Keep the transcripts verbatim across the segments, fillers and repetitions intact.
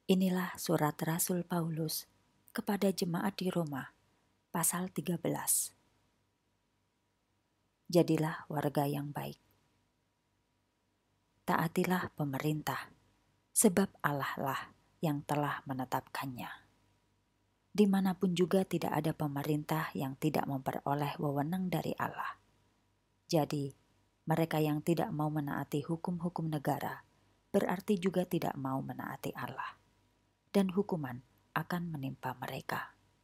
Inilah surat Rasul Paulus kepada jemaat di Roma, pasal tiga belas. Jadilah warga yang baik. Taatilah pemerintah, sebab Allah lah yang telah menetapkannya. Dimanapun juga tidak ada pemerintah yang tidak memperoleh wewenang dari Allah. Jadi, mereka yang tidak mau menaati hukum-hukum negara, berarti juga tidak mau menaati Allah. Dan hukuman akan menimpa mereka.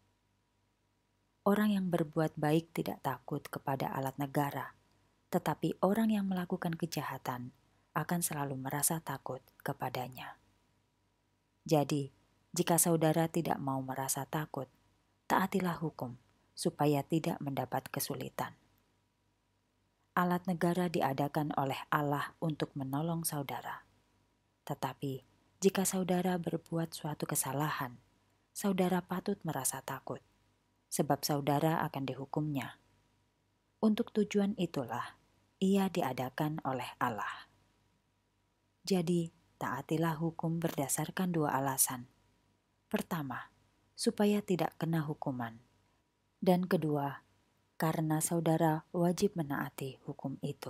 Orang yang berbuat baik tidak takut kepada alat negara, tetapi orang yang melakukan kejahatan akan selalu merasa takut kepadanya. Jadi, jika saudara tidak mau merasa takut, taatilah hukum supaya tidak mendapat kesulitan. Alat negara diadakan oleh Allah untuk menolong saudara. Tetapi, jika saudara berbuat suatu kesalahan, saudara patut merasa takut, sebab saudara akan dihukumnya. Untuk tujuan itulah ia diadakan oleh Allah. Jadi, taatilah hukum berdasarkan dua alasan. Pertama, supaya tidak kena hukuman. Dan kedua, karena saudara wajib menaati hukum itu.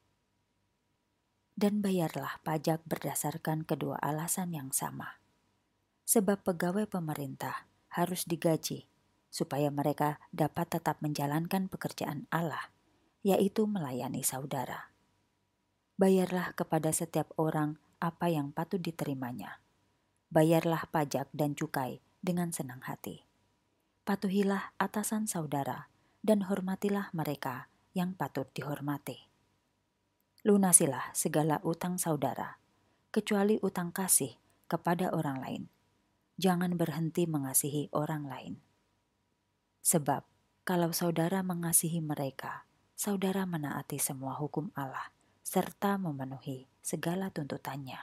Dan bayarlah pajak berdasarkan kedua alasan yang sama. Sebab pegawai pemerintah harus digaji supaya mereka dapat tetap menjalankan pekerjaan Allah, yaitu melayani saudara. Bayarlah kepada setiap orang apa yang patut diterimanya. Bayarlah pajak dan cukai dengan senang hati. Patuhilah atasan saudara dan hormatilah mereka yang patut dihormati. Lunasilah segala utang saudara, kecuali utang kasih kepada orang lain. Jangan berhenti mengasihi orang lain. Sebab kalau saudara mengasihi mereka, saudara menaati semua hukum Allah serta memenuhi segala tuntutannya.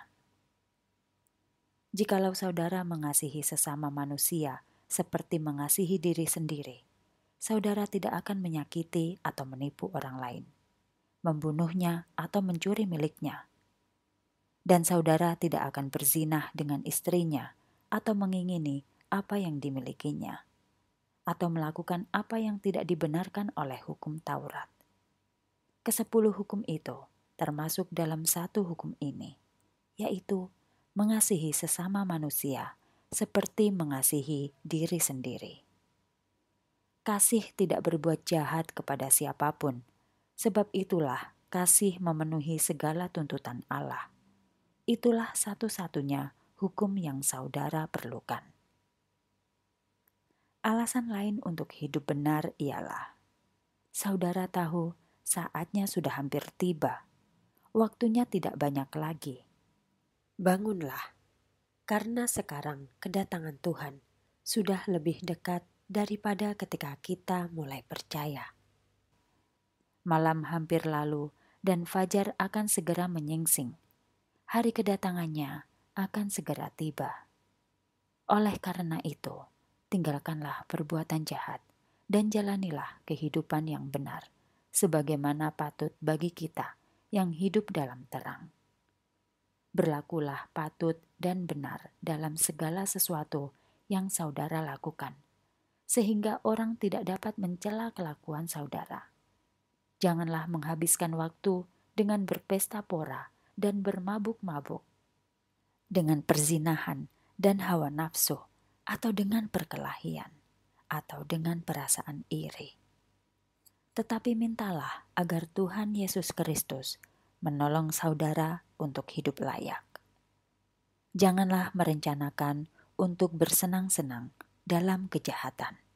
Jikalau saudara mengasihi sesama manusia seperti mengasihi diri sendiri, saudara tidak akan menyakiti atau menipu orang lain, membunuhnya atau mencuri miliknya. Dan saudara tidak akan berzinah dengan istrinya atau mengingini apa yang dimilikinya, atau melakukan apa yang tidak dibenarkan oleh hukum Taurat. Kesepuluh hukum itu termasuk dalam satu hukum ini, yaitu mengasihi sesama manusia seperti mengasihi diri sendiri. Kasih tidak berbuat jahat kepada siapapun, sebab itulah kasih memenuhi segala tuntutan Allah. Itulah satu-satunya hukum yang saudara perlukan. Alasan lain untuk hidup benar ialah, saudara tahu saatnya sudah hampir tiba, waktunya tidak banyak lagi. Bangunlah, karena sekarang kedatangan Tuhan sudah lebih dekat daripada ketika kita mulai percaya. Malam hampir lalu dan fajar akan segera menyingsing. Hari kedatangannya akan segera tiba. Oleh karena itu, tinggalkanlah perbuatan jahat dan jalanilah kehidupan yang benar, sebagaimana patut bagi kita yang hidup dalam terang. Berlakulah patut dan benar dalam segala sesuatu yang saudara lakukan, sehingga orang tidak dapat mencela kelakuan saudara. Janganlah menghabiskan waktu dengan berpesta pora dan bermabuk-mabuk, dengan perzinahan dan hawa nafsu, atau dengan perkelahian, atau dengan perasaan iri. Tetapi mintalah agar Tuhan Yesus Kristus menolong saudara untuk hidup layak. Janganlah merencanakan untuk bersenang-senang dalam kejahatan,